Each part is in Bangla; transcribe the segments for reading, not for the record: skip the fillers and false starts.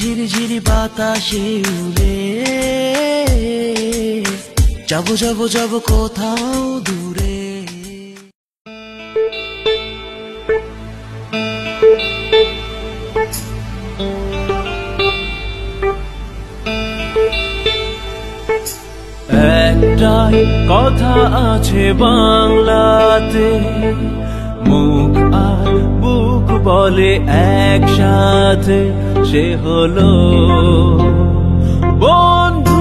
ঝিরিঝিরি বাতাসে উড়ে যাবো যাবো যাবো কোথাও দূরে। একটাই কথা আছে বাংলাতে, মুখ আর বুক বলে একসাথে, সে হলো বন্ধু।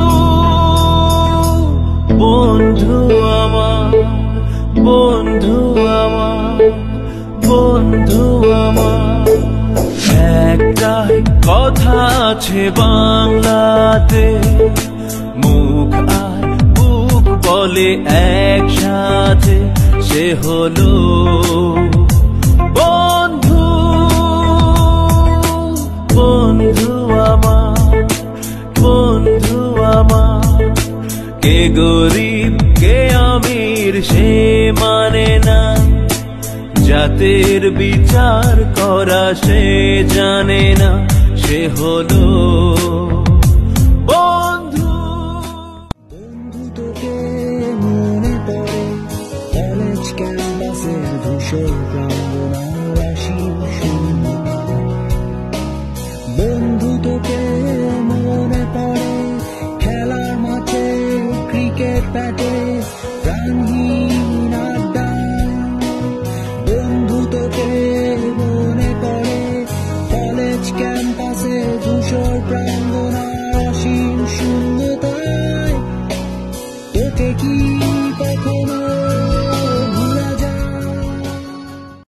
বন্ধু আমার, বন্ধু আমার, বন্ধু আমার। একটাই কথা আছে বাংলাতে, মুখ আর বুক বলে একসাথে, সে হলো বন্ধু। বন্ধু আমার, বন্ধু আমার। কে গরিব কে আমির সে মানে না, জাতের বিচার করা সে জানে না, সে হলো বন্ধু। বন্ধু তোকে মনে পড়ে কলেজ ক্যাম্পাসের ধূসর প্রাঙ্গণ, রাশি